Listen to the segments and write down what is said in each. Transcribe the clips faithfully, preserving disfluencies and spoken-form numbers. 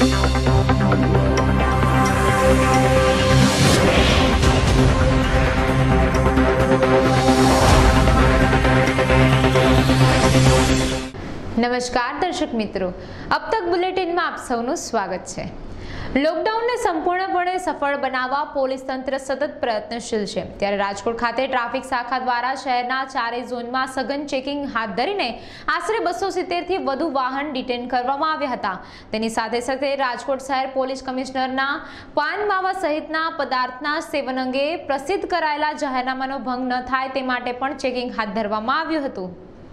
नमस्कार दर्शक मित्रों, अब तक बुलेटिन में आप सबનું સ્વાગત છે। લોકડાઉનને સંપૂર્ણપણે સફળ બનાવવા પોલીસ તંત્ર સતત પ્રયત્નશીલ છે। ત્યારે રાજકોટ ખાતે ટ્રાફિક શાખા દ્વારા શહેરના ચારેય ઝોનમાં સઘન ચેકિંગ હાથ ધરીને આશરે બસો સિત્તેર થી વધુ વાહન ડિટેન કરવામાં આવ્યા હતા। તેની સાથે સાથે રાજકોટ શહેર પોલીસ કમિશનરના પાન માવા સહિતના પદાર્થના સેવન અંગે પ્રસિદ્ધ કરાયેલા જાહેરનામાનો ભંગ ન થાય તે માટે પણ ચેકિંગ હાથ ધરવામાં આવ્યું હતું।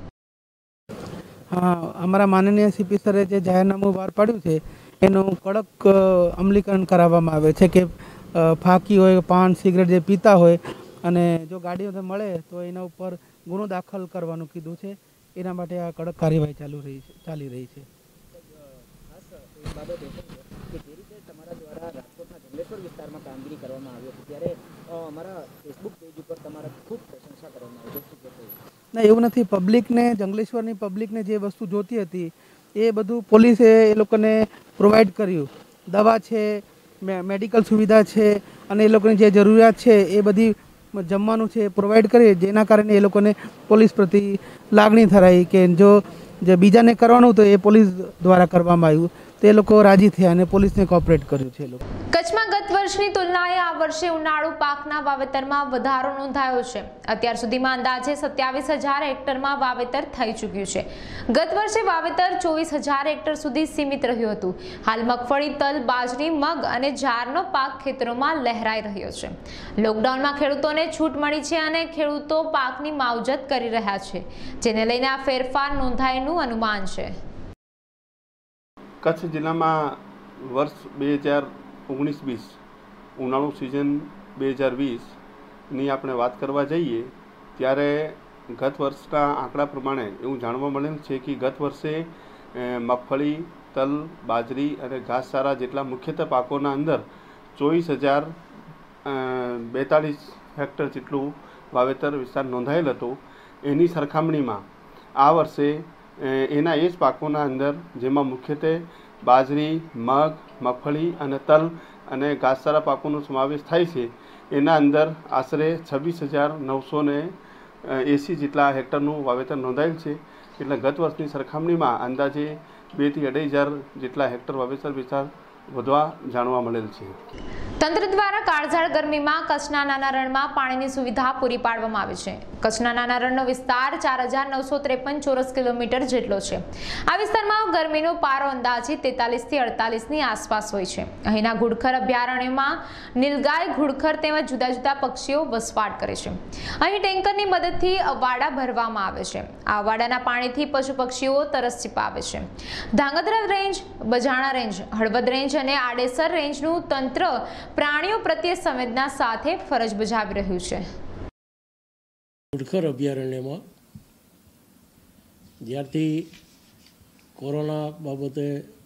हाँ, अमरा माननीय सीपी सरे जे जाहेरनामु बहार पाड्युं छे एनुं कड़क अमलीकरण कराववामां आवे छे के फाकी होय पान सिगरेट जे पीता होय अने जो गाड़ीओ मळे तो एना उपर गुनो दाखल करवानुं कीधुं छे। एना माटे आ कड़क कार्यवाही चालू रही छे चाली रही छे। खास एक बाबत ए के जे रीते तमारा द्वारा राजकोटना जंगलेश्वर विस्तारमां कामगीरी करवामां आवी हती त्यारे अमारा फेसबुक पेज पर तमारा खूब प्रशंसा करवामां आवी छे। ना एवं नहीं, पब्लिक ने जंगलेश्वर पब्लिक ने जे वस्तु जोती थी ए बधु पोलीसे ए लोकोने प्रोवाइड कर्यु। दवा है, मे, मेडिकल सुविधा है अने ए लोकोने जे जरूरियात है ए बधी जमवानुं छे प्रोवाइड करे, जेना कारणे ए लोकोने पोलीस प्रति लागणी थराई के जो जे बीजाने करवानुं तो ए पोलीस द्वारा करवामां आव्युं तो ए लोको राजी थया अने पोलीसने कोऑपरेट कर्युं छे। कच्छमां गत वर्षनी तुलनाए आ वर्षे उनाळु पाकना वावेतरमां वधारो नोंधायो छे। अत्यार सुधीमां अंदाजे सत्यावीस हजार हेक्टरमां वावेतर थई चूक्युं छे। गत वर्षे वावेतर चौवीस हजार हेक्टर सुधी सीमित रह्युं हतुं। हाल मगफળી, तल, बाजरी, मग अने जारनो पाक खेतरोमां लહેરાઈ રહ્યો છે। લોકડાઉનમાં ખેડૂતોને છૂટ મળી છે અને ખેડૂતો પાકની માવજત કરી રહ્યા છે, જેને લઈને આ ફેરફાર નોંધાયનું अनुमान છે। कच्छ जिला में वर्ष बे हज़ार ओगनीस बीस उनाळु सीजन बे हज़ार वीस नी आपणे वात करवा जईए त्यारे गत वर्षना आंकड़ा प्रमाणे एवं जाणवा मळेल छे कि गत वर्षे मगफળી, तल, बाजरी अने घासचारा जेटला मुख्यतः पाकोना अंदर चौवीस हज़ार बेतालीस हेक्टर जेटलुं वावेतर विस्तार नोंधायेल हतो। एनी सरखामणीमां आ वर्षे एना ए ज पाकोना अंदर जेमां मुख्यत्वे बाजरी, मग, मगफળી अने तल अने घासचारा पाकोनो समावेश थाय छे। एना अंदर आशरे छब्बीस हज़ार नौ सौ ने एसी जेटला हेक्टरनुं वावेतर नोंधायेल छे। एटले गत वर्षनी सरखामणीमां अंदाजे बे थी अढ़ाई हज़ार जेटला हेक्टर वावेतर विस्तार વધવા જાણવા મળેલ છે। તંત્ર દ્વારા કાળઝાળ ગરમીમાં કચ્છના નાના રણમાં પાણીની સુવિધા પૂરી પાડવામાં આવી છે। કચ્છના નાના રણનો વિસ્તાર ચાર હજાર નવસો ત્રેપન ચોરસ કિલોમીટર જેટલો છે। આ વિસ્તારમાં ગરમીનો પારો અંદાજિત તેતાલીસ થી અડતાલીસ ની આસપાસ હોય છે। અહીંના ઘુડખર અભયારણ્યમાં નીલગાય, ઘુડખર તેમજ જુદા જુદા પક્ષીઓ વસવાટ કરે છે। અહીં ટેન્કરની મદદથી અવાડા ભરવામાં આવે છે। આ અવાડાના પાણીથી પશુ પક્ષીઓ તરસ છીપાવે છે। Dhrangadhra range, Bajana range, Halvad range અને આડેસર રેન્જનું તંત્ર પ્રાણીઓ પ્રત્યે સંવેદના સાથે ફરજ બજાવી રહ્યું છે। ઘુડખર અભયારણ્યમાં જ્યારથી કોરોના બાબતે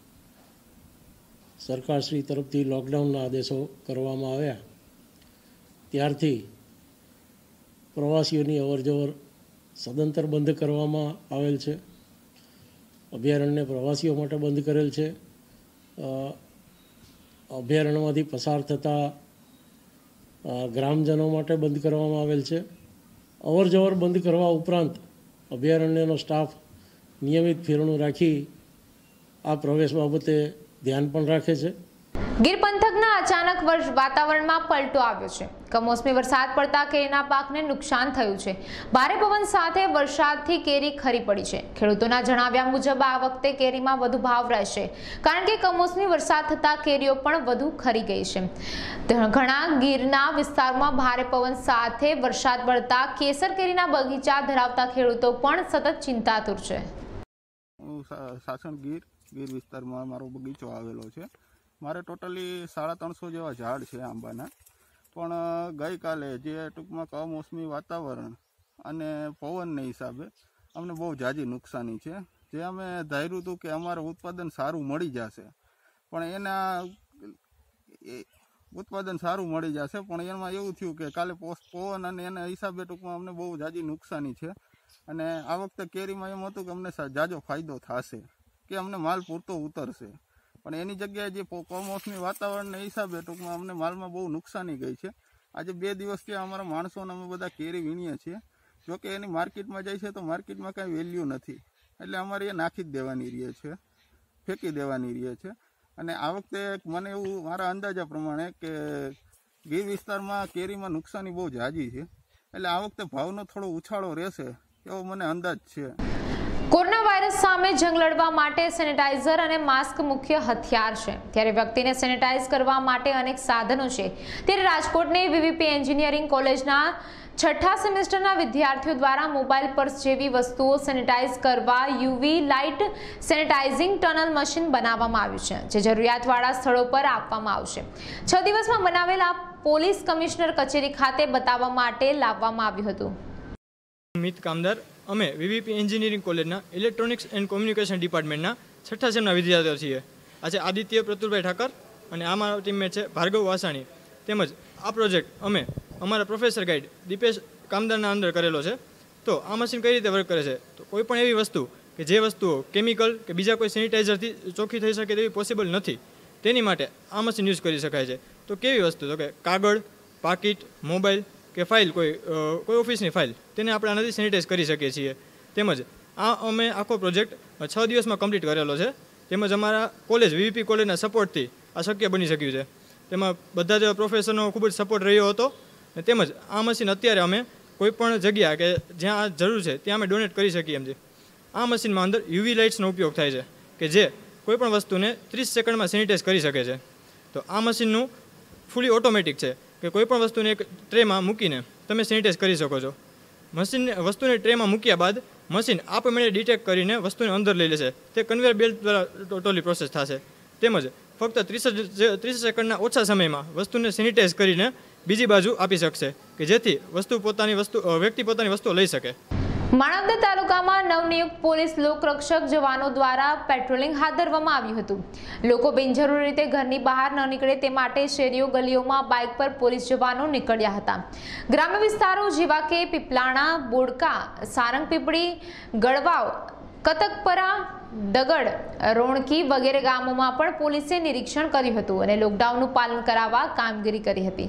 સરકારશ્રી તરફથી લોકડાઉનના આદેશો કરવામાં આવ્યા ત્યારથી પ્રવાસીઓની અવરજવર સદંતર બંધ કરવામાં આવેલ છે। અભયારણ્ય પ્રવાસીઓ માટે બંધ કરેલ છે। અભયારણ્યમાંથી પસાર થતા ગ્રામજનો માટે બંધ કરવામાં આવેલ છે। અવર જવર બંધ કરવા ઉપરાંત અભયારણ્યનો સ્ટાફ નિયમિત ફેરણું રાખી આ પ્રવેશ બાબતે ધ્યાન પણ રાખે છે। ગીર પંથકના અચાનક વર્ષ વાતાવરણમાં પલટો આવ્યો છે। કમોસમી વરસાદ પડતા કેરીના પાકને નુકસાન થયું છે। ભારે પવન સાથે વરસાદથી કેરી ખરી પડી છે। ખેડૂતોના જણાવ્યા મુજબ આ વખતે કેરીમાં વધુ ભાવ રહેશે, કારણ કે કમોસમી વરસાદ થતા કેરીઓ પણ વધુ ખરી ગઈ છે। ઘણા ગીરના વિસ્તારમાં ભારે પવન સાથે વરસાદ પડતા કેસર કેરીના બગીચા ધરાવતા ખેડૂતો પણ સતત ચિંતાતુર છે। સાસણ ગીર ગીર વિસ્તારમાં મારો બગીચો આવેલો છે। मारे टोटली साढ़ा त्रण सौ जेवा झाड़ है आंबाना, पण गई काले जे टूंकमां कमोसमी वातावरण अने पवन हिसाबे अमने बहुत जाजी नुकसानी है। जे अमे धार्युं हतुं कि अमारे उत्पादन सारूं मळी जशे, पण एना उत्पादन सारूं मळी जशे पण एमां एवुं थयुं कि काले पवन अने एना हिसाबे टूंकमां अमने बहुत जाजी नुकसानी है। अने आ वखते केरीमां एम हतुं कि अमने जाजो फायदो थशे कि अमने माल पूरतो उतरशे, પણ એની જગ્યાએ જે કમોસમી વાતાવરણના હિસાબે ટૂંકમાં અમને માલમાં બહુ નુકસાની ગઈ છે. આજે બે દિવસથી અમારા માણસોને અમે બધા કેરી વીણીએ છીએ. જોકે એની માર્કેટમાં જાય છે તો માર્કેટમાં કાંઈ વેલ્યુ નથી, એટલે અમારે એ નાખી જ દેવાની રહે છે, ફેંકી દેવાની રહે છે. અને આ વખતે મને એવું મારા અંદાજા પ્રમાણે કે ગીર વિસ્તારમાં કેરીમાં નુકસાની બહુ ઝાઝી છે, એટલે આ વખતે ભાવનો થોડો ઉછાળો રહેશે એવો મને અંદાજ છે. કોરોના વાયરસ સામે જંગ લડવા માટે સેનેટાઇઝર અને માસ્ક મુખ્ય હથિયાર છે, ત્યારે વ્યક્તિને સેનેટાઇઝ કરવા માટે અનેક સાધનો છે. ત્યારે રાજકોટની વીવીપી એન્જિનિયરિંગ કોલેજના છઠ્ઠા સેમેસ્ટરના વિદ્યાર્થીઓ દ્વારા મોબાઈલ પર્સ જેવી વસ્તુઓ સેનેટાઇઝ કરવા UV light sanitizing tunnel machine બનાવવામાં આવ્યું છે, જે જરૂરિયાતવાળા સ્થળો પર આપવામાં આવશે. છ દિવસમાં બનાવેલા પોલીસ કમિશનર કચેરી ખાતે બતાવવા માટે લાવવામાં આવ્યું હતું. મિત કામદાર, અમે વીવીપી એન્જિનિયરિંગ કોલેજના ઇલેક્ટ્રોનિક્સ એન્ડ કોમ્યુનિકેશન ડિપાર્ટમેન્ટના છઠ્ઠા સેમના વિદ્યાર્થીઓ છીએ. આજે આદિત્ય પ્રતુલભાઈ ઠાકર અને આ મારો ટીમમેટ છે ભાર્ગવ વાસાણી. તેમજ આ પ્રોજેક્ટ અમે અમારા પ્રોફેસર ગાઈડ દીપેશ કામદારના અંદર કરેલો છે. તો આ મશીન કઈ રીતે વર્ક કરે છે, તો કોઈ પણ એવી વસ્તુ કે જે વસ્તુઓ કેમિકલ કે બીજા કોઈ સેનિટાઈઝરથી ચોખ્ખી થઈ શકે તેવી પોસિબલ નથી, તેની માટે આ મશીન યુઝ કરી શકાય છે. તો કેવી વસ્તુ, તો કે કાગળ, પાકીટ, મોબાઈલ કે ફાઇલ, કોઈ કોઈ ઓફિસની ફાઇલ, તેને આપણે આનાથી સેનિટાઈઝ કરી શકીએ છીએ. તેમજ આ અમે આખો પ્રોજેક્ટ છ દિવસમાં કમ્પ્લીટ કરેલો છે. તેમજ અમારા કોલેજ વીવીપી કોલેજના સપોર્ટથી આ શક્ય બની શક્યું છે. તેમાં બધા જ પ્રોફેસરનો ખૂબ જ સપોર્ટ રહ્યો હતો. ને તેમજ આ મશીન અત્યારે અમે કોઈ પણ જગ્યા કે જ્યાં આ જરૂર છે ત્યાં અમે ડોનેટ કરી શકીએ એમ છે. આ મશીનમાં અંદર યુવી લાઇટ્સનો ઉપયોગ થાય છે કે જે કોઈ પણ વસ્તુને ત્રીસ સેકન્ડમાં સેનિટાઈઝ કરી શકે છે. તો આ મશીનનું ફૂલી ઓટોમેટિક છે કે કોઈ પણ વસ્તુને એક ટ્રેમાં મૂકીને તમે સેનિટાઈઝ કરી શકો છો. મશીન વસ્તુને ટ્રેમાં મૂક્યા બાદ મશીન આપમેળે ડિટેક્ટ કરીને વસ્તુને અંદર લઈ લેશે. તે કન્વેયર બેલ્ટ દ્વારા ટોટલી પ્રોસેસ થશે. તેમજ ફક્ત ત્રીસ ત્રીસ સેકન્ડના ઓછા સમયમાં વસ્તુને સેનિટાઈઝ કરીને બીજી બાજુ આપી શકશે કે જેથી વસ્તુ પોતાની વસ્તુ વ્યક્તિ પોતાની વસ્તુઓ લઈ શકે. માણાવદર તાલુકામાં નવનિયુક્ત પોલીસ લોકરક્ષક જવાનો દ્વારા પેટ્રોલિંગ હાથ ધરવામાં આવ્યું હતું. લોકો બિનજરૂરી રીતે ઘરની બહાર ન નીકળે તે માટે શેરીઓ ગલીઓમાં બાઇક પર પોલીસ જવાનો નીકળ્યા હતા. ગ્રામ્ય વિસ્તારો જેવા કે પીપલાણા, બોડકા, સારંગપીપળી, ગળવાવ, કતકપરા, દગડ, રોણકી વગેરે ગામોમાં પણ પોલીસે નિરીક્ષણ કર્યું હતું અને લોકડાઉનનું પાલન કરાવવા કામગીરી કરી હતી.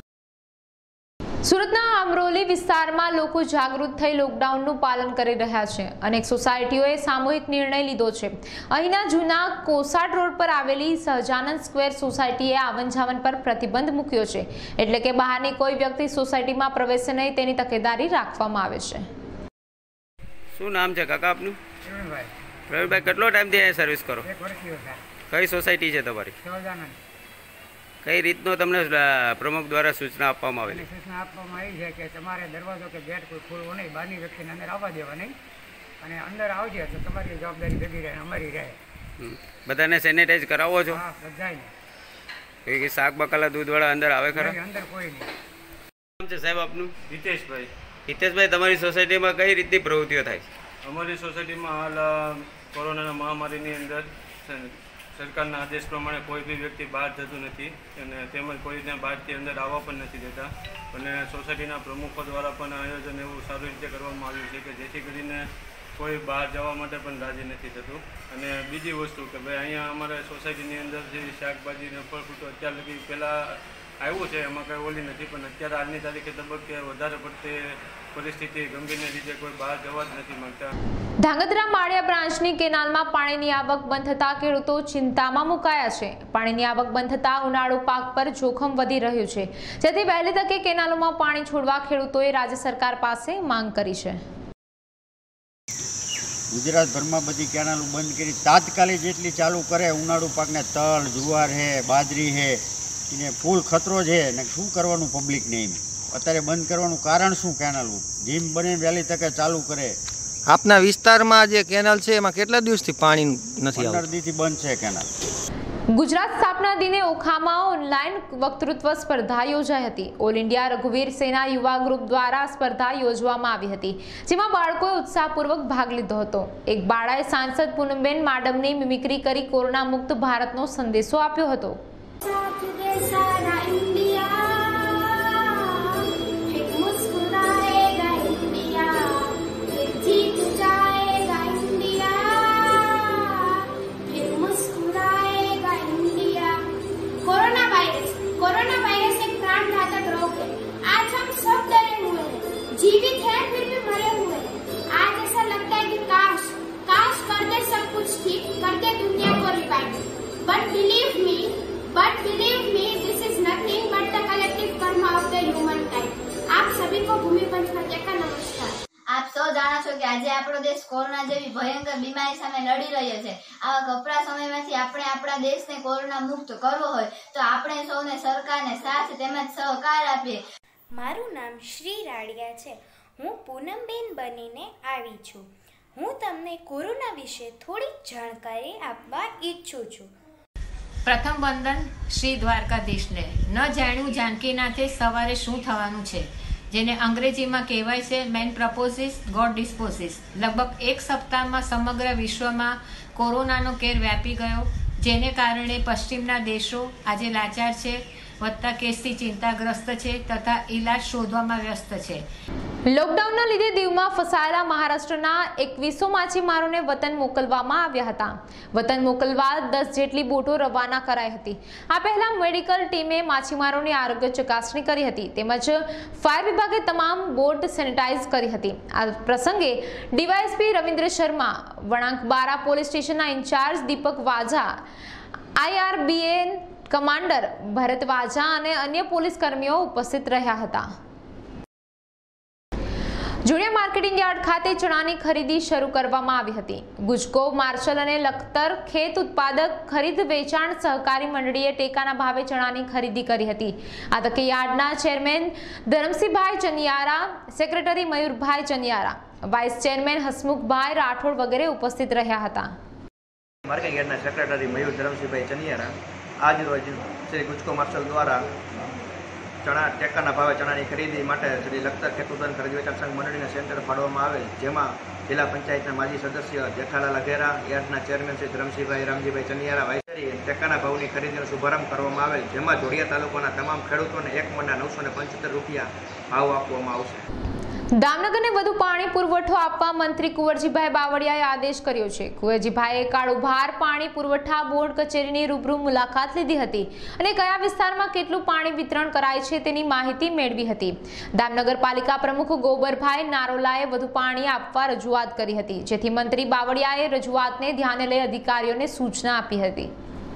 સુરતના અમરોલી વિસ્તારમાં લોકો જાગૃત થઈ લોકડાઉનનું પાલન કરી રહ્યા છે. અનેક સોસાયટીઓએ સામૂહિક નિર્ણય લીધો છે. અહીંના જૂના કોસાડ રોડ પર આવેલી સહજાનંદ સ્ક્વેર સોસાયટીએ આવન જાવન પર પ્રતિબંધ મૂક્યો છે, એટલે કે બહારની કોઈ વ્યક્તિ સોસાયટીમાં પ્રવેશે નહીં તેની તકેદારી રાખવામાં આવે છે. શું નામ છે કાકા આપનું? પ્રવીણભાઈ. પ્રવીણભાઈ, કેટલો ટાઈમથી અહીંયા સર્વિસ કરો? એક વર્ષથી સર. કઈ સોસાયટી છે તમારી? સહજાનંદ. કઈ રીતનો તમને પ્રમુખ દ્વારા સૂચના આપવામાં આવેલી? સૂચના આપવામાં આવી છે કે તમારે દરવાજો કે ગેટ કોઈ ખોલવો નહીં, બહારની વ્યક્તિને અંદર આવવા દેવા નહીં, અને અંદર આવજે તો તમારી જવાબદારી ભેગી રહે, અમારી રહે. બધાને સેનિટાઈઝ કરાવો છો? હા, બધાને. એ શાક બકાલા દૂધવાળા અંદર આવે ખરા? અંદર કોઈ નહીં. નામ છે સાહેબ આપનું? હિતેશભાઈ. હિતેશભાઈ, તમારી સોસાયટીમાં કઈ રીતની પ્રવૃત્તિઓ થાય છે? અમારી સોસાયટીમાં હાલ કોરોનાના મહામારીની અંદર સરકારના આદેશ પ્રમાણે કોઈ બી વ્યક્તિ બહાર જતું નથી અને તેમજ કોઈને બહારથી અંદર આવવા પણ નથી દેતા. અને સોસાયટીના પ્રમુખો દ્વારા પણ આયોજન એવું સારી રીતે કરવામાં આવ્યું છે કે જેથી કરીને કોઈ બહાર જવા માટે પણ રાજી નથી થતું. અને બીજી વસ્તુ કે ભાઈ અહીંયા અમારે સોસાયટીની અંદર જે શાકભાજી ને ફળ ફ્રૂટો અત્યાર લગી પહેલાં આવ્યું છે એમાં કંઈ ઓલી નથી, પણ અત્યારે આજની તારીખે તબક્કે વધારે પડતી પરિસ્થિતિ ગંભીરને લીધે કોઈ બહાર જવા જ નથી માંગતા. ધાંગધ્રા માળિયા બ્રાન્ચની કેનાલમાં પાણીની આવક બંધ થતા ખેડૂતો ચિંતામાં મુકાયા છે. પાણીની આવક બંધ થતા ઉનાળુ પાક પર જોખમ વધી રહ્યું છે, જેથી વહેલી તકે કેનાલોમાં પાણી છોડવા ખેડૂતોએ રાજ્ય સરકાર પાસે માંગ કરી છે. ગુજરાતભરમાં બધી કેનાલો બંધ કરી તાત્કાલિક જેટલી ચાલુ કરે. ઉનાળુ પાકને તલ, જુવાર હે, બાજરી હે, એને ફૂલ ખતરો છે ને શું કરવાનું પબ્લિકને? એમ અત્યારે બંધ કરવાનું કારણ શું? કેનાલ જેમ બને વહેલી તકે ચાલુ કરે. આપના વિસ્તારમાં જે કેનાલ છે એમાં કેટલા દિવસથી પાણી નથી આવતું? પંદર દિવસથી બંધ છે કેનાલ. ગુજરાત સ્થાપના દિને ઓખામાં ઓનલાઈન વક્તૃત્વ સ્પર્ધા યોજાઈ હતી. ઓલ ઇન્ડિયા રઘુવીર સેના યુવા ગ્રુપ દ્વારા સ્પર્ધા યોજવામાં આવી હતી, જેમાં બાળકોએ ઉત્સાહપૂર્વક ભાગ લીધો હતો. એક બાળાએ સાંસદ પૂનમબેન માડમની મિમિક્રી કરી કોરોના મુક્ત ભારતનો સંદેશો આપ્યો હતો. But believe me, this is nothing but the collective karma of the humankind. आप सभी को भूमि पंच हत्या का नमस्कार। આપ સૌ જાણો છો કે આજે આપણો દેશ કોરોના જેવી ભયંકર બીમારી સામે લડી રહ્યો છે। આવા કપરા સમયમાંથી આપણે આપણા દેશને કોરોના મુક્ત કરવો હોય તો આપણે સૌને સરકારને સાથ તેમજ સહકાર આપીએ। મારું નામ શ્રી રાડિયા છે। હું પૂનમબેન બનીને આવી છું। હું તમને કોરોના વિશે થોડી જાણકારી આપવા ઈચ્છું છું। પ્રથમ વંદન શ્રી દ્વારકાધીશને। ન જાણ્યું જાનકીનાથે સવારે શું થવાનું છે, જેને અંગ્રેજીમાં કહેવાય છે મેન પ્રપોઝિસ ગોડ ડિસ્પોઝિસ। લગભગ એક સપ્તાહમાં સમગ્ર વિશ્વમાં કોરોનાનો કેર વ્યાપી ગયો, જેને કારણે પશ્ચિમના દેશો આજે લાચાર છે, વધતા કેસથી ચિંતાગ્રસ્ત છે તથા ઇલાજ શોધવામાં વ્યસ્ત છે। લોકડાઉનના લીધે દીવમાં ફસાયેલા મહારાષ્ટ્રના એકવીસો માછીમારોને વતન મોકલવામાં આવ્યા હતા। વતન મોકલવા દસ જેટલી બોટો રવાના કરાઈ હતી। આ પહેલા મેડિકલ ટીમે માછીમારોની આરોગ્ય ચકાસણી કરી હતી, તેમજ ફાયર વિભાગે તમામ બોટ સેનિટાઈઝ કરી હતી। આ પ્રસંગે ડીવાયએસપી રવિન્દ્ર શર્મા, વળાંક બારા પોલીસ સ્ટેશનના incharge Deepak Vaza, IRBN commander Bharat Vaza અને અન્ય પોલીસ કર્મીઓ ઉપસ્થિત રહ્યા હતા। જોડિયા માર્કેટિંગ યાર્ડ ખાતે ચણાની ખરીદી શરૂ કરવામાં આવી હતી। ગુજકો, માર્શલ અને લખતર ખેત ઉત્પાદક ખરીદ વેચાણ સહકારી મંડળીએ ટેકાના ભાવે ચણાની ખરીદી કરી હતી। આ તકે યાર્ડના chairman Dharamsinhbhai Chaniyara, secretary Mayurbhai Chaniyara, vice chairman Hasmukhbhai Rathod વગેરે ઉપસ્થિત રહ્યા હતા। માર્કેટિંગ યાર્ડના સેક્રેટરી મયુર ધરમસિંહભાઈ ચનિયારા આજ રોજ શ્રી ગુજકો માર્શલ દ્વારા ચણા ટેકાના ભાવે ચણાની ખરીદી માટે શ્રી લખતર ખેત ઉત્પાદન ખરીદ વેચાણ સંઘ મંડળીના સેન્ટર ફાળવવામાં આવેલ, જેમાં જિલ્લા પંચાયતના માજી સદસ્ય જેઠાલાલ અઘેરા, યાર્ડના ચેરમેન શ્રી ધરમસિંહભાઈ રામજીભાઈ ચનિયારા વાઇસરી ટેકાના ભાવની ખરીદીનો શુભારંભ કરવામાં આવેલ, જેમાં જોડિયા તાલુકાના તમામ ખેડૂતોને એક મણના નવસો ને પંચોતેર રૂપિયા ભાવ આપવામાં આવશે। દામનગરને વધુ પાણી પુરવઠો આપવા મંત્રી કુંવરજીભાઈ બાવળિયાએ આદેશ કર્યો છે। કુંવરજીભાઈએ કાળુભાર પાણી પુરવઠા બોર્ડ કચેરીની રૂબરૂ મુલાકાત લીધી હતી અને કયા વિસ્તારમાં કેટલું પાણી વિતરણ કરાય છે તેની માહિતી મેળવી હતી। દામનગર પાલિકા પ્રમુખ ગોબરભાઈ નારોલાએ વધુ પાણી આપવા રજૂઆત કરી હતી, જેથી મંત્રી બાવળિયાએ રજૂઆતને ધ્યાને લઈ અધિકારીઓને સૂચના આપી હતી।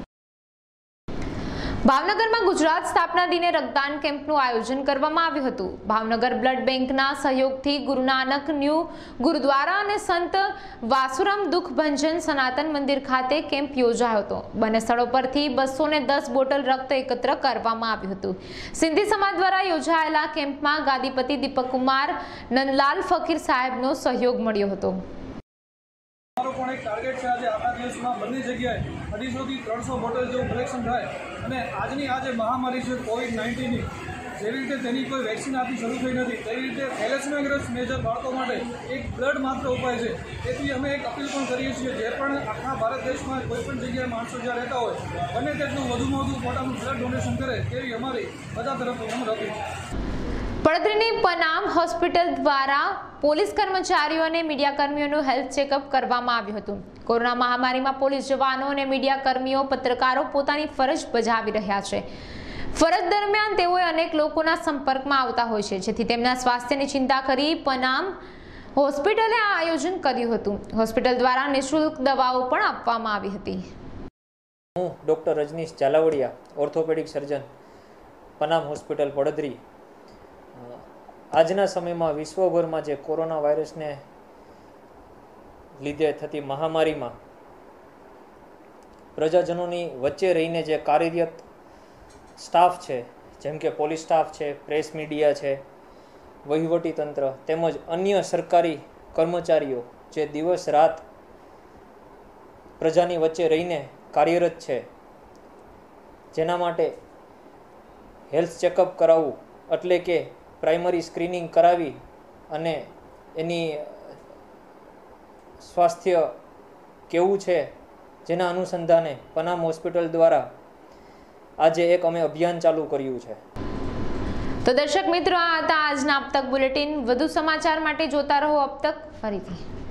ભાવનગરમાં ગુજરાત સ્થાપના દિને રક્તદાન કેમ્પનું આયોજન કરવામાં આવ્યું હતું। ભાવનગર બ્લડ બેંકના સહયોગથી ગુરુ નાનક ન્યૂ ગુરુદ્વારા અને સંત વાસુરામ દુઃખ ભંજન સનાતન મંદિર ખાતે કેમ્પ યોજાયો હતો। બંને સ્થળો પરથી બસો ને દસ બોટલ રક્ત એકત્ર કરવામાં આવ્યું હતું। સિંધી સમાજ દ્વારા યોજાયેલા કેમ્પમાં ગાદીપતિ દીપકકુમાર નંદલાલ ફકીર સાહેબનો સહયોગ મળ્યો હતો। અમારો પણ એક ટાર્ગેટ છે, આજે આપણા દેશમાં બંને જગ્યાએ અઢીસોથી ત્રણસો બોટલ જેવું કલેક્શન થાય અને આજની આ જે મહામારી છે કોવિડ નાઇન્ટીનની, જેવી રીતે તેની કોઈ વેક્સિન આપી શરૂ થઈ નથી, તેવી રીતે થેલેસેમિયાગ્રસ્ત મેજર બાળકો માટે એક બ્લડ માત્ર ઉપાય છે। તેથી અમે એક અપીલ પણ કરીએ છીએ, જે પણ આખા ભારત દેશમાં કોઈ પણ જગ્યાએ માણસો જ્યાં રહેતા હોય બને તેટલું વધુમાં વધુ પોતાનું બ્લડ ડોનેશન કરે તેવી અમારી બધા તરફથી નમ્ર અપીલ છે। પડદરીની પનામ હોસ્પિટલ દ્વારા પોલીસ કર્મચારીઓ અને મીડિયા કર્મીઓનું હેલ્થ ચેકઅપ કરવામાં આવ્યું હતું। કોરોના મહામારીમાં પોલીસ જવાનો અને મીડિયા કર્મીઓ, પત્રકારો પોતાની ફરજ બજાવી રહ્યા છે। ફરજ દરમિયાન તેઓએ અનેક લોકોના સંપર્કમાં આવતા હોય છે, જેથી તેમના સ્વાસ્થ્યની ચિંતા કરી પનામ હોસ્પિટલે આ આયોજન કર્યું હતું। હોસ્પિટલ દ્વારા નિઃશુલ્ક દવાઓ પણ આપવામાં આવી હતી। હું doctor Rajnish Zalavadiya, orthopedic surgeon, Panam hospital Padadhari. આજના સમયમાં વિશ્વભરમાં જે કોરોના વાયરસને લીધે થતી મહામારીમાં પ્રજાજનોની વચ્ચે રહીને જે કાર્યરત સ્ટાફ છે, જેમ કે પોલીસ સ્ટાફ છે, પ્રેસ મીડિયા છે, વહીવટી તંત્ર તેમજ અન્ય સરકારી કર્મચારીઓ જે દિવસ રાત પ્રજાની વચ્ચે રહીને કાર્યરત છે, જેના માટે હેલ્થ ચેકઅપ કરાવવું એટલે કે પ્રાઇમરી સ્ક્રીનિંગ કરાવી અને એની સ્વાસ્થ્ય કેવું છે જેના અનુસંધાને પનામ હોસ્પિટલ દ્વારા આજે એક અમે અભિયાન ચાલુ કર્યું છે। તો દર્શક મિત્રો, આ હતા આજના અબ તક બુલેટિન। વધુ સમાચાર માટે જોતા રહો અબ તક ફરીથી।